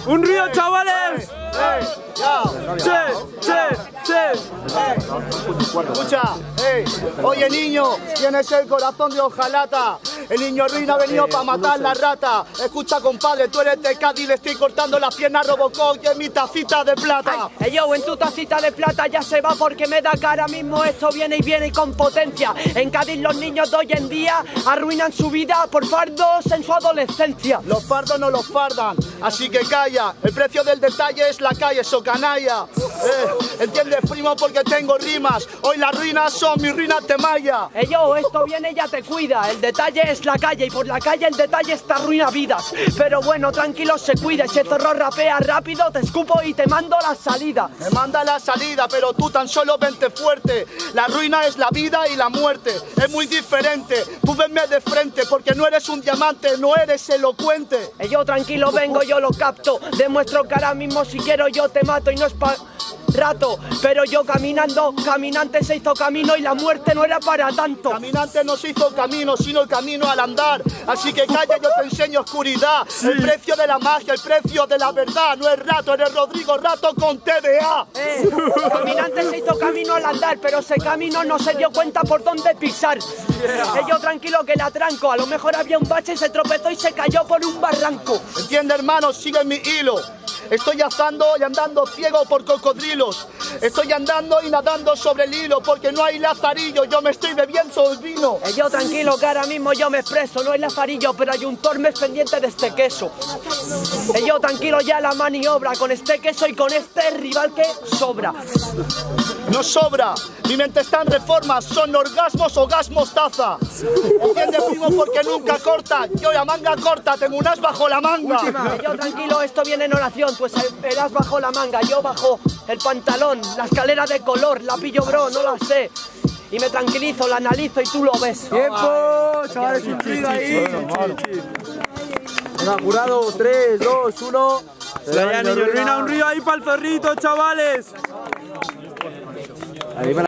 ¡Un río, chavales! Escucha, oye niño, tienes el corazón de hojalata. El niño ruina ha venido para matar la rata. Escucha compadre, tú eres de Cádiz, le estoy cortando las piernas a Robocop y en mi tacita de plata. Yo en tu tacita de plata ya se va porque me da que ahora mismo esto viene y con potencia. En Cádiz los niños de hoy en día arruinan su vida por fardos en su adolescencia. Los fardos no los fardan, así que calla. El precio del detalle es la calle, so canalla. ¿Entiendes, primo? Porque tengo rimas. Hoy las ruinas son mis ruinas de malla. Esto viene y ya te cuida. El detalle es la calle y por la calle el detalle está arruina vidas. Pero bueno, tranquilo, se cuida. Ese zorro rapea rápido, te escupo y te mando la salida. Me manda la salida, pero tú tan solo vente fuerte. La ruina es la vida y la muerte. Es muy diferente. Tú venme de frente porque no eres un diamante, no eres elocuente. Yo tranquilo vengo, yo lo capto. Demuestro que ahora mismo si quiero yo te mato y no es pa' rato. Pero yo caminando, caminante se hizo camino y la muerte no era para tanto. Caminante no se hizo camino, sino el camino al andar. Así que calla, yo te enseño oscuridad. Sí. El precio de la magia, el precio de la verdad. No es rato, eres Rodrigo Rato con TDA. Caminante se hizo camino al andar, pero ese camino no se dio cuenta por dónde pisar. Yo tranquilo que la tranco. A lo mejor había un bache, se tropezó y se cayó por un barranco. Entiende, hermano, sigue mi hilo. Estoy azando y andando ciego por cocodrilos. Estoy andando y nadando sobre el hilo porque no hay lazarillo, yo me estoy bebiendo el vino. Yo tranquilo que ahora mismo yo me expreso, no hay lazarillo, pero hay un tormes pendiente de este queso. Yo tranquilo ya la maniobra con este queso y con este rival que sobra. No sobra, mi mente está en reformas, son orgasmos o gas mostaza. ¿Entiendes, primo? Porque nunca corta, yo la manga corta, tengo un as bajo la manga. Yo tranquilo, esto viene en oración, pues el as bajo la manga, yo bajo el pantalón, la escalera de color, la pillo bro, no la sé. Y me tranquilizo, la analizo y tú lo ves. ¡Tiempo! Chavales, un tiro ahí. Venga, jurado, 3, 2, 1. Ruina un río ahí para el zorrito, chavales. Ahí